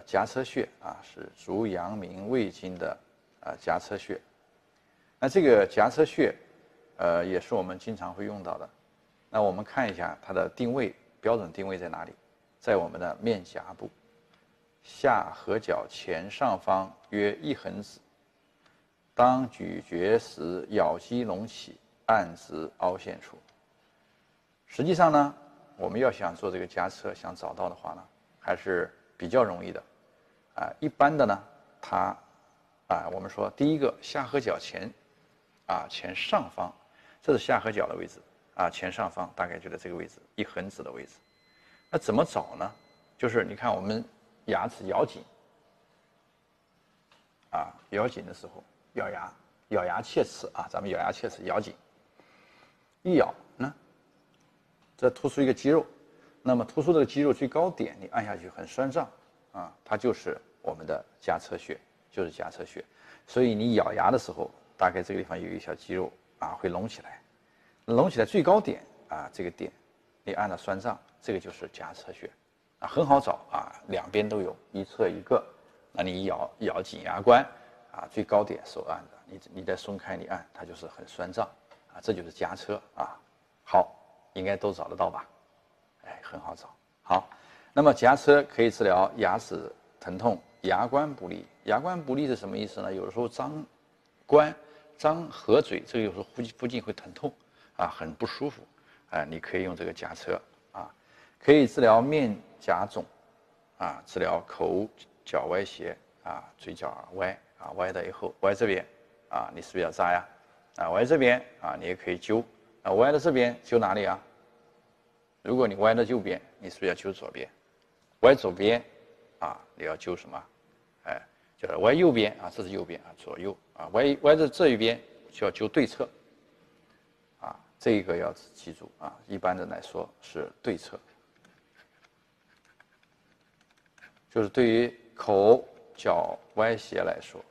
颊侧穴啊，是足阳明胃经的颊侧穴。那这个颊侧穴，也是我们经常会用到的。那我们看一下它的定位，标准定位在哪里？在我们的面颊部下颌角前上方约1横指。当咀嚼时，咬肌隆起，按直凹陷处。实际上呢，我们要想做这个颊侧，想找到的话呢，还是比较容易的。一般的呢，它我们说第一个下颌角前前上方，这是下颌角的位置前上方大概就在这个位置1横指的位置。那怎么找呢？就是你看我们牙齿咬紧咬紧的时候。咬牙切齿咱们咬牙切齿，咬紧，一咬呢，这突出一个肌肉，那么突出这个肌肉最高点，你按下去很酸胀它就是我们的颊侧穴，就是颊侧穴。所以你咬牙的时候，大概这个地方有一小肌肉会隆起来，隆起来最高点这个点，你按了酸胀，这个就是颊侧穴很好找两边都有，一侧一个，那你咬紧牙关。最高点手按的，你再松开你按，它就是很酸胀这就是颊侧好，应该都找得到吧？很好找。好，那么颊侧可以治疗牙齿疼痛、牙关不利。牙关不利是什么意思呢？有的时候张关、张合嘴，这个有时候附近会疼痛很不舒服你可以用这个颊侧可以治疗面颊肿治疗口角歪斜嘴角歪。歪的以后，歪这边你是不是要扎呀？歪这边你也可以揪。歪的这边揪哪里如果你歪的右边，你是不是要揪左边？歪左边你要揪什么？就是歪右边这是右边左右歪的这一边就要揪对侧这个要记住一般的来说是对侧，就是对于口角歪斜来说。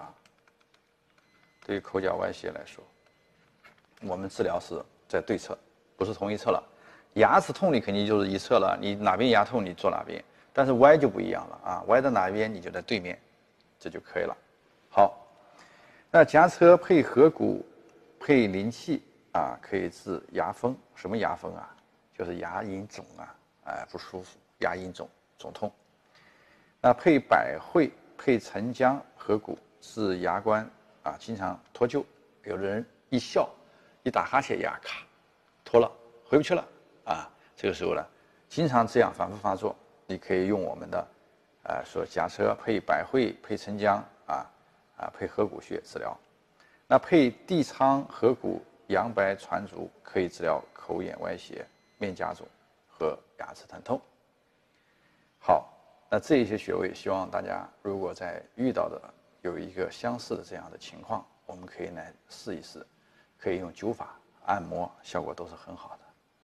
对于口角歪斜来说，我们治疗是在对侧，不是同一侧了。牙齿痛你肯定就是一侧了，你哪边牙痛你做哪边，但是歪就不一样了歪到哪一边你就在对面，这就可以了。好，那颊侧配合谷配灵气可以治牙风。什么牙风就是牙龈肿不舒服，牙龈肿痛。那配百会配沉姜合谷治牙关经常脱臼，有的人一笑一打哈欠牙咔脱了回不去了这个时候呢，经常这样反复发作，你可以用我们的说颊侧配百会配沉姜配合谷穴治疗。那配地仓合谷阳白传竹可以治疗口眼歪斜、面颊肿和牙齿疼痛。好，那这一些穴位，希望大家如果在遇到的有一个相似的这样的情况，我们可以来试一试，可以用灸法、按摩，效果都是很好的。